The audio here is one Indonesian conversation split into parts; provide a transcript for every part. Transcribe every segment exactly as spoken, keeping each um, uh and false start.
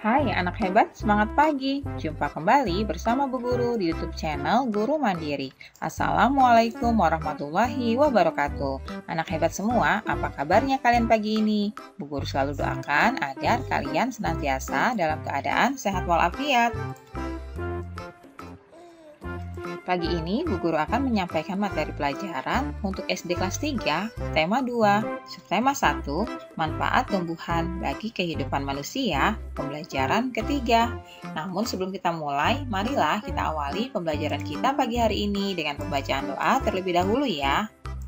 Hai anak hebat, semangat pagi. Jumpa kembali bersama Bu Guru di YouTube channel Guru Mandiri. Assalamualaikum warahmatullahi wabarakatuh. Anak hebat semua, apa kabarnya kalian pagi ini? Bu Guru selalu doakan agar kalian senantiasa dalam keadaan sehat walafiat. Pagi ini, Bu Guru akan menyampaikan materi pelajaran untuk S D kelas tiga, tema dua, subtema satu, manfaat tumbuhan bagi kehidupan manusia, pembelajaran ketiga. Namun sebelum kita mulai, marilah kita awali pembelajaran kita pagi hari ini dengan pembacaan doa terlebih dahulu ya.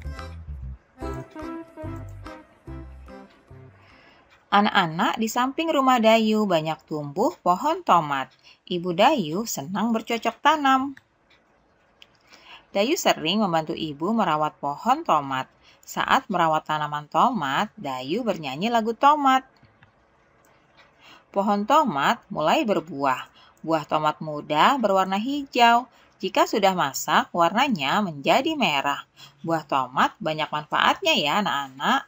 Anak-anak, di samping rumah Dayu banyak tumbuh pohon tomat. Ibu Dayu senang bercocok tanam. Dayu sering membantu ibu merawat pohon tomat. Saat merawat tanaman tomat, Dayu bernyanyi lagu tomat. Pohon tomat mulai berbuah. Buah tomat muda berwarna hijau. Jika sudah masak, warnanya menjadi merah. Buah tomat banyak manfaatnya ya anak-anak.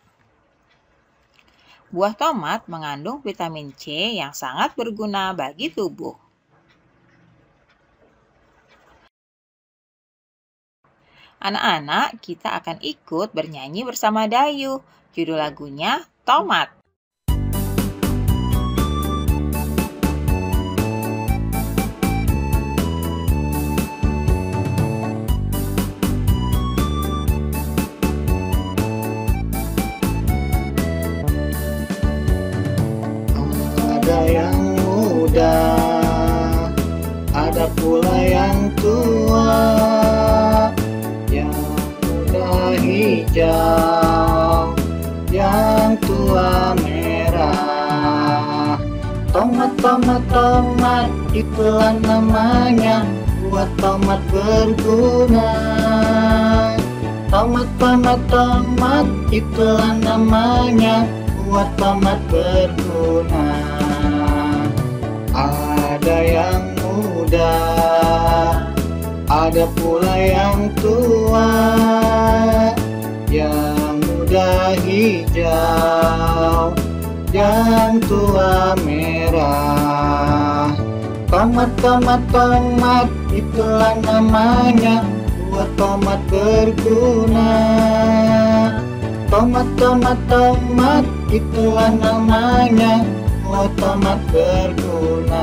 Buah tomat mengandung vitamin C yang sangat berguna bagi tubuh. Anak-anak, kita akan ikut bernyanyi bersama Dayu. Judul lagunya Tomat. Ada yang muda, ada pula yang tua. Hijau, yang tua merah. Tomat, tomat, tomat, itulah namanya. Buat tomat berguna. Tomat, tomat, tomat, itulah namanya. Buat tomat berguna. Ada yang muda, ada pula yang tua. Yang muda hijau, yang tua merah. Tomat, tomat, tomat, itulah namanya. Buat tomat berguna. Tomat, tomat, tomat, itulah namanya. Buat tomat berguna.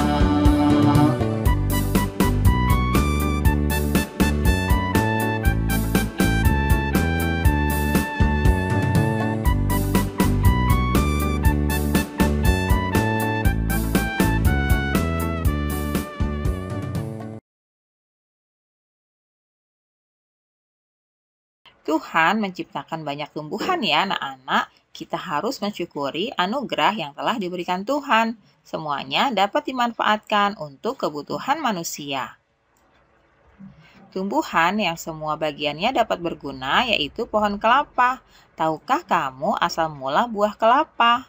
Tuhan menciptakan banyak tumbuhan ya anak-anak. Kita harus mensyukuri anugerah yang telah diberikan Tuhan. Semuanya dapat dimanfaatkan untuk kebutuhan manusia. Tumbuhan yang semua bagiannya dapat berguna yaitu pohon kelapa. Tahukah kamu asal mula buah kelapa?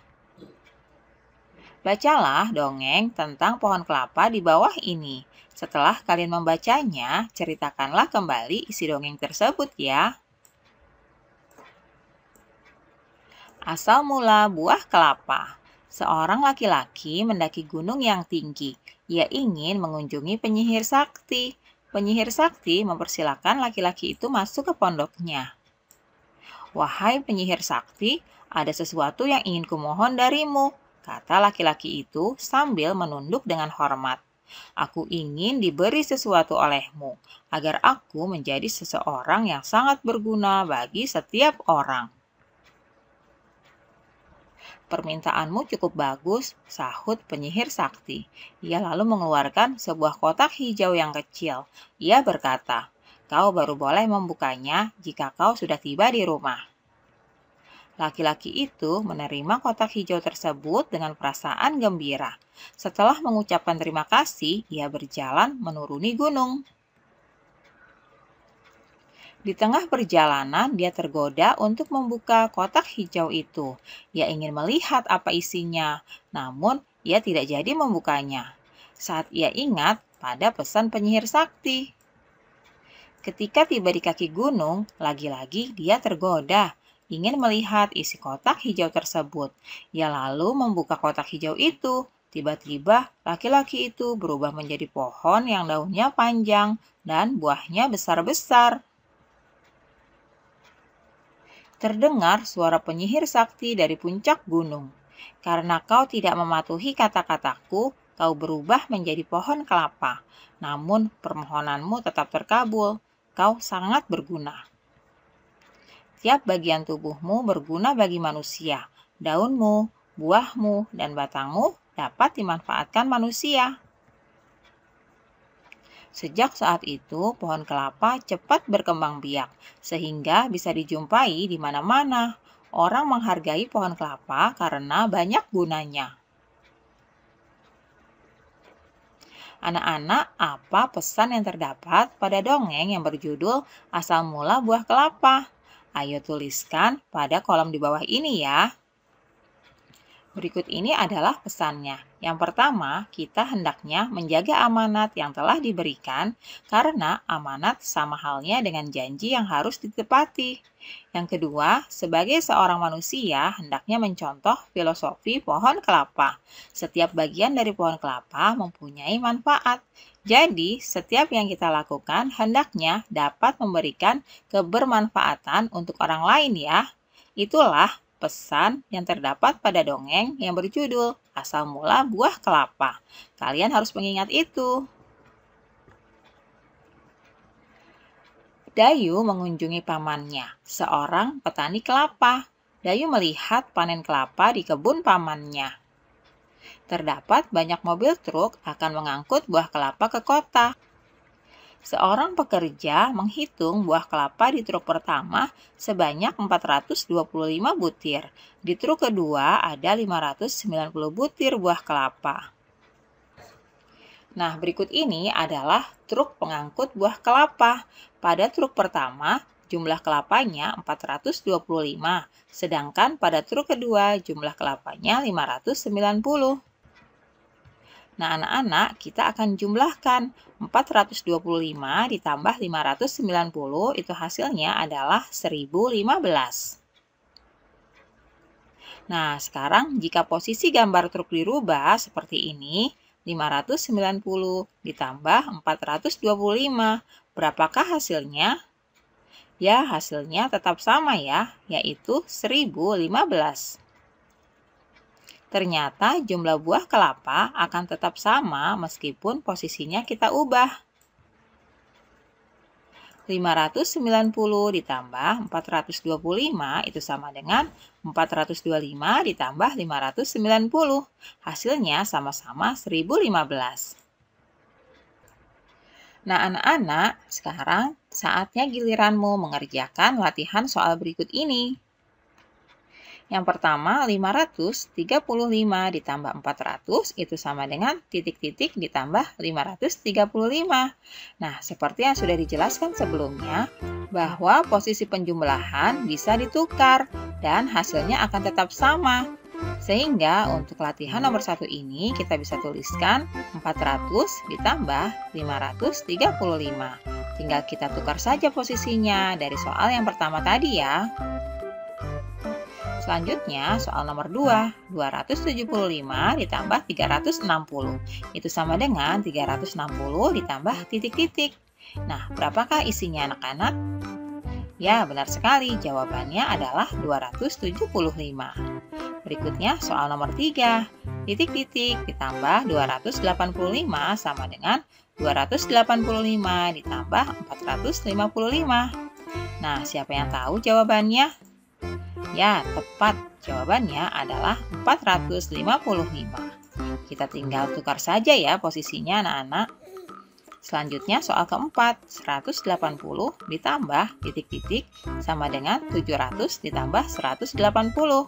Bacalah dongeng tentang pohon kelapa di bawah ini. Setelah kalian membacanya, ceritakanlah kembali isi dongeng tersebut ya. Asal mula buah kelapa. Seorang laki-laki mendaki gunung yang tinggi. Ia ingin mengunjungi penyihir sakti. Penyihir sakti mempersilahkan laki-laki itu masuk ke pondoknya. Wahai penyihir sakti, ada sesuatu yang ingin kumohon darimu, kata laki-laki itu sambil menunduk dengan hormat. Aku ingin diberi sesuatu olehmu, agar aku menjadi seseorang yang sangat berguna bagi setiap orang. Permintaanmu cukup bagus, sahut penyihir sakti. Ia lalu mengeluarkan sebuah kotak hijau yang kecil. Ia berkata, kau baru boleh membukanya jika kau sudah tiba di rumah. Laki-laki itu menerima kotak hijau tersebut dengan perasaan gembira. Setelah mengucapkan terima kasih, ia berjalan menuruni gunung. Di tengah perjalanan, dia tergoda untuk membuka kotak hijau itu. Ia ingin melihat apa isinya, namun ia tidak jadi membukanya. Saat ia ingat pada pesan penyihir sakti. Ketika tiba di kaki gunung, lagi-lagi dia tergoda. ingin melihat isi kotak hijau tersebut. Ia lalu membuka kotak hijau itu. Tiba-tiba laki-laki itu berubah menjadi pohon yang daunnya panjang dan buahnya besar-besar. Terdengar suara penyihir sakti dari puncak gunung. Karena kau tidak mematuhi kata-kataku, kau berubah menjadi pohon kelapa. Namun permohonanmu tetap terkabul. Kau sangat berguna. Tiap bagian tubuhmu berguna bagi manusia. Daunmu, buahmu, dan batangmu dapat dimanfaatkan manusia. Sejak saat itu, pohon kelapa cepat berkembang biak, sehingga bisa dijumpai di mana-mana. Orang menghargai pohon kelapa karena banyak gunanya. Anak-anak, apa pesan yang terdapat pada dongeng yang berjudul Asal Mula Buah Kelapa? Ayo tuliskan pada kolom di bawah ini ya. Berikut ini adalah pesannya. Yang pertama, kita hendaknya menjaga amanat yang telah diberikan karena amanat sama halnya dengan janji yang harus ditepati. Yang kedua, sebagai seorang manusia, hendaknya mencontoh filosofi pohon kelapa. Setiap bagian dari pohon kelapa mempunyai manfaat. Jadi, setiap yang kita lakukan hendaknya dapat memberikan kebermanfaatan untuk orang lain ya. Itulah pesan yang terdapat pada dongeng yang berjudul Asal Mula Buah Kelapa. Kalian harus mengingat itu. Dayu mengunjungi pamannya, seorang petani kelapa. Dayu melihat panen kelapa di kebun pamannya. Terdapat banyak mobil truk akan mengangkut buah kelapa ke kota. Seorang pekerja menghitung buah kelapa di truk pertama sebanyak empat ratus dua puluh lima butir. Di truk kedua ada lima ratus sembilan puluh butir buah kelapa. Nah, berikut ini adalah truk pengangkut buah kelapa. Pada truk pertama, jumlah kelapanya empat ratus dua puluh lima, sedangkan pada truk kedua jumlah kelapanya lima ratus sembilan puluh. Nah, anak-anak, kita akan jumlahkan empat ratus dua puluh lima ditambah lima ratus sembilan puluh, itu hasilnya adalah seribu lima belas. Nah, sekarang jika posisi gambar truk dirubah seperti ini, lima ratus sembilan puluh ditambah empat ratus dua puluh lima, berapakah hasilnya? Ya, hasilnya tetap sama ya, yaitu seribu lima belas. Ternyata jumlah buah kelapa akan tetap sama meskipun posisinya kita ubah. lima ratus sembilan puluh ditambah empat ratus dua puluh lima itu sama dengan empat ratus dua puluh lima ditambah lima ratus sembilan puluh. Hasilnya sama-sama seribu lima belas. Nah, anak-anak, sekarang saatnya giliranmu mengerjakan latihan soal berikut ini. Yang pertama, lima ratus tiga puluh lima ditambah empat ratus itu sama dengan titik-titik ditambah lima ratus tiga puluh lima. Nah, seperti yang sudah dijelaskan sebelumnya, bahwa posisi penjumlahan bisa ditukar dan hasilnya akan tetap sama. Sehingga untuk latihan nomor satu ini kita bisa tuliskan empat ratus ditambah lima ratus tiga puluh lima. Tinggal kita tukar saja posisinya dari soal yang pertama tadi ya. Selanjutnya, soal nomor dua, dua ratus tujuh puluh lima ditambah tiga ratus enam puluh. Itu sama dengan tiga ratus enam puluh ditambah titik-titik. Nah, berapakah isinya anak-anak? Ya, benar sekali. Jawabannya adalah dua ratus tujuh puluh lima. Berikutnya, soal nomor tiga. Titik-titik ditambah dua ratus delapan puluh lima sama dengan dua ratus delapan puluh lima ditambah empat ratus lima puluh lima. Nah, siapa yang tahu jawabannya? Ya, tepat. Jawabannya adalah empat ratus lima puluh lima. Kita tinggal tukar saja ya posisinya anak-anak. Selanjutnya soal keempat, seratus delapan puluh ditambah titik-titik sama dengan tujuh ratus ditambah seratus delapan puluh.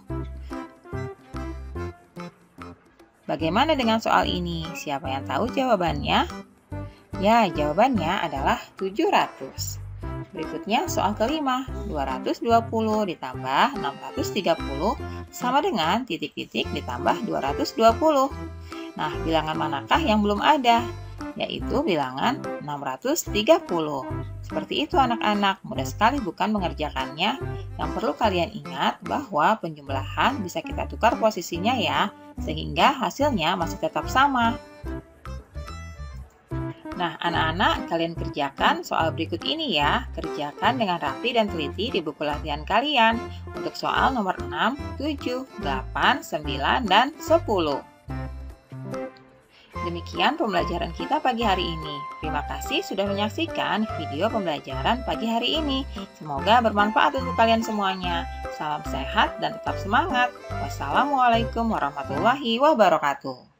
Bagaimana dengan soal ini? Siapa yang tahu jawabannya? Ya, jawabannya adalah tujuh ratus. Berikutnya soal kelima, dua ratus dua puluh ditambah enam ratus tiga puluh sama dengan titik-titik ditambah dua ratus dua puluh. Nah, bilangan manakah yang belum ada? yaitu bilangan enam ratus tiga puluh. Seperti itu anak-anak, mudah sekali bukan mengerjakannya? Yang perlu kalian ingat bahwa penjumlahan bisa kita tukar posisinya ya, sehingga hasilnya masih tetap sama. Nah, anak-anak, kalian kerjakan soal berikut ini ya. Kerjakan dengan rapi dan teliti di buku latihan kalian. Untuk soal nomor enam, tujuh, delapan, sembilan, dan sepuluh. Demikian pembelajaran kita pagi hari ini. Terima kasih sudah menyaksikan video pembelajaran pagi hari ini. Semoga bermanfaat untuk kalian semuanya. Salam sehat dan tetap semangat. Wassalamualaikum warahmatullahi wabarakatuh.